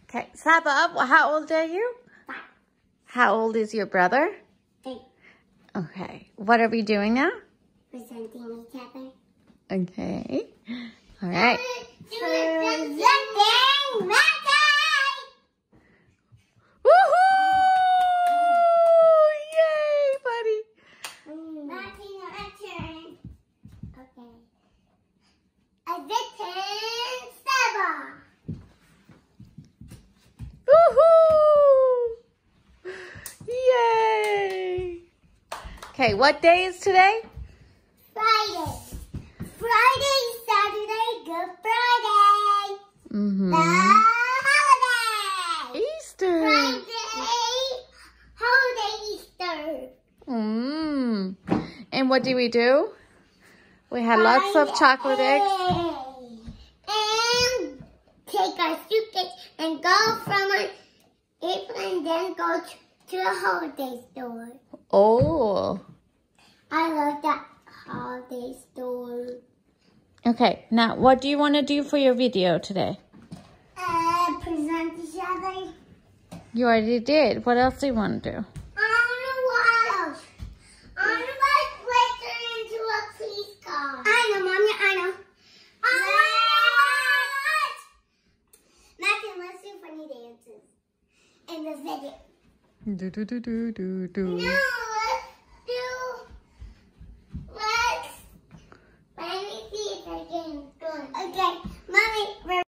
Okay, Saba, how old are you? 5. How old is your brother? 3. Okay, what are we doing now? Presenting each other. Okay, all right. Presenting Woohoo! Yay, buddy. Martin, your turn. Okay. Presenting Saba. Woohoo! Yay! Okay, what day is today? Friday. Friday, Saturday, Good Friday. Mm-hmm. The holiday. Easter. Friday, holiday Easter. And what do we do? We had lots of chocolate eggs. And take our suitcase and go from an airplane, then go to the holiday store. Oh. I love that holiday store. Okay, now what do you want to do for your video today? Present each other. You already did. What else do you want to do? I don't know what else. I want to put her into a police car. I know, Mommy, I know. Matthew, let's do funny dances in the video. Do do do do do do. No.